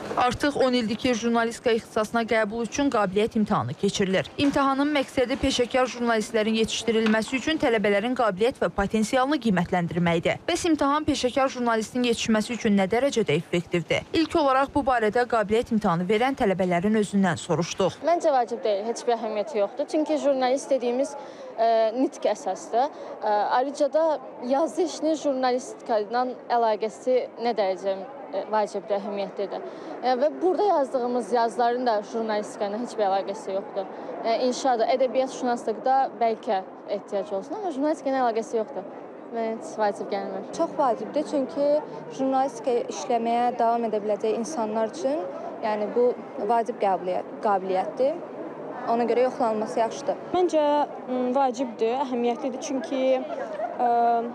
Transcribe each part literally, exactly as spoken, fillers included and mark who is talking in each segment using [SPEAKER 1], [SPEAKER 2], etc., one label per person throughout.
[SPEAKER 1] Artıq on ildir ki, jurnalistika ixtisasına qəbul üçün qabiliyyət imtahanı keçirilir. İmtahanın məqsədi peşəkar jurnalistlərin yetişdirilməsi üçün tələbələrin qabiliyyət və potensialını qiymətləndirməkdir. Bəs imtahan peşəkar jurnalistin yetişməsi üçün nə dərəcədə effektivdir? İlk olaraq bu barədə qabiliyyət imtahanı verən tələbələrin özündən soruşduq.
[SPEAKER 2] Məncə vacib deyil, heç bir əhəmiyyəti yoxdur. Çünki jurnalist dediyimiz e, nitq əsasdır. E, ayrıca da yazı işinin jurnalistika ilə əlaqəsi nə dərəcə vacibdir, əhəmiyyətlidir. Və burada yazdığımız yazıların da jurnalistika ilə heç bir əlaqəsi yoxdur. İnşaada, ədəbiyyat şünaslıqda bəlkə ehtiyac olsun, amma jurnalistika ilə əlaqəsi yoxdur. Mən heç vacib gəlmir.
[SPEAKER 3] Çox vacibdir, çünki jurnalistika işləməyə davam edə biləcək insanlar üçün yəni bu vacib qabiliyyətdir. Ona görə yoxlanılması yaxşıdır.
[SPEAKER 4] Məncə vacibdir, əhəmiyyətlidir, çünki ə,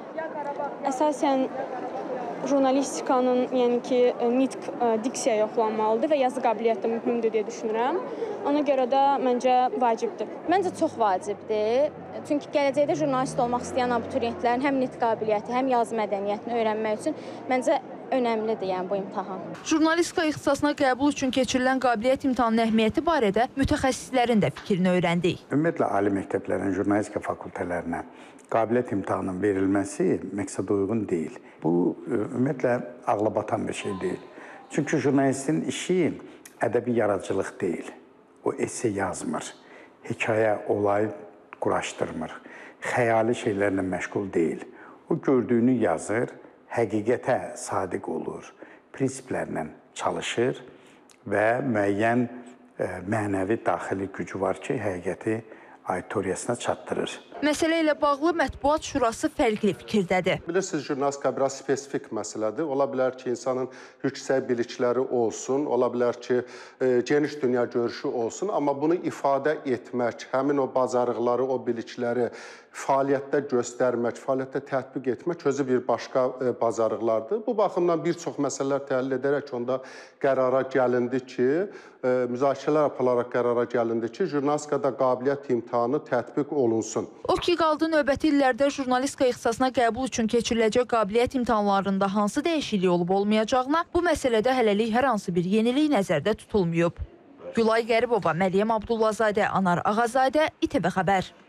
[SPEAKER 4] əsasən jurnalistikanın, yəni ki, nitq, diksiya yoxlanmalıdır və yazı qabiliyyəti də mühümdür deyə düşünürəm. Ona görə də məncə vacibdir.
[SPEAKER 2] Məncə çox vacibdir. Çünki gələcəkdə jurnalist olmaq istəyən abituriyentlərin həm nitq qabiliyyəti, həm yazı mədəniyyətini öyrənmək üçün məncə önəmlidir, yəni bu imtahan.
[SPEAKER 1] Jurnalistika ixtisasına qəbul üçün keçirilən qabiliyyət imtahanının əhəmiyyəti barədə mütəxəssislərin də fikrini öyrəndik.
[SPEAKER 5] Ümumiyyətlə, ali məktəblərin, jurnalistika fakültələrinə qabiliyyət imtahanının verilməsi məqsədə uyğun deyil. Bu, ümumiyyətlə, ağlabatan bir şey deyil. Çünki jurnalistin işi ədəbi yaradıcılıq deyil. O, esse yazmır, hekayə, olay quraşdırmır, xəyali şeylərlə məşğul deyil. O, gördüyünü yazır, həqiqətə sadiq olur, prinsiplərlə çalışır və müəyyən e, mənəvi daxili gücü var ki, həqiqəti auditoriyasına çatdırır.
[SPEAKER 1] Məsələ ilə bağlı Mətbuat Şurası fərqli fikirdədir.
[SPEAKER 6] Bilirsiniz, jurnalistika biraz spesifik məsələdir. Ola bilər ki, insanın yüksək bilikləri olsun, ola bilər ki, e, geniş dünya görüşü olsun, amma bunu ifadə etmək, həmin o bacarıqları, o bilikləri fəaliyyətdə göstərmək, fəaliyyətdə tətbiq etmək özü bir başqa e, bacarıqlardır. Bu baxımdan bir çox məsələlər təhlil edərək onda qərara gəlindi ki, e, müzakirələr aparılaraq qərara gəlindi ki, jurnalistikada qabiliyyət imtahanı tətbiq olunsun.
[SPEAKER 1] O ki, qaldı növbəti illərdə jurnalistika ixtisasına qəbul üçün keçiriləcək qabiliyyət imtahanlarında hansı dəyişiklik olub olmayacağına, bu məsələdə hələlik hər hansı bir yenilik nəzərdə tutulmayıb. Gülay Qəribova, Məryəm Abdullazadə, Anar Ağazadə, İTV Xəbər.